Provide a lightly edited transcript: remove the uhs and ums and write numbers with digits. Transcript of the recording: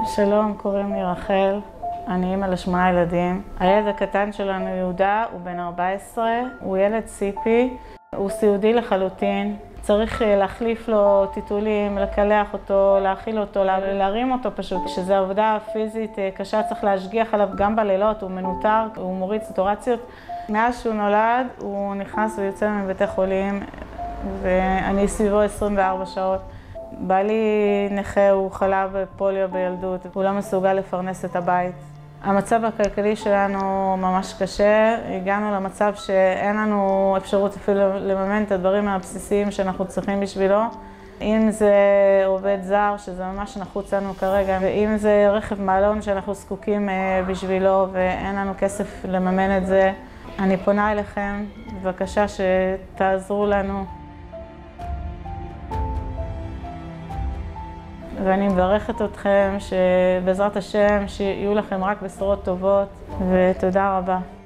שלום, קוראים לי רחל, אני אימא ל8 ילדים. הילד הקטן שלנו יהודה, הוא בן 14, הוא ילד סיפי, הוא סיעודי לחלוטין. צריך להחליף לו טיטולים, לקלח אותו, להאכיל אותו, להרים אותו פשוט. כשזו עבודה פיזית קשה, צריך להשגיח עליו גם בלילות, הוא מנוטר, הוא מוריד סטורציות. מאז שהוא נולד, הוא נכנס ויוצא מבתי חולים, ואני סביבו 24 שעות. בעלי נכה, הוא חלה בפוליו בילדות, הוא לא מסוגל לפרנס את הבית. המצב הכלכלי שלנו ממש קשה, הגענו למצב שאין לנו אפשרות אפילו לממן את הדברים הבסיסיים שאנחנו צריכים בשבילו. אם זה עובד זר, שזה ממש נחוץ לנו כרגע, ואם זה רכב מעלון שאנחנו זקוקים בשבילו ואין לנו כסף לממן את זה, אני פונה אליכם, בבקשה שתעזרו לנו. ואני מברכת אתכם שבעזרת השם שיהיו לכם רק בשורות טובות, ותודה רבה.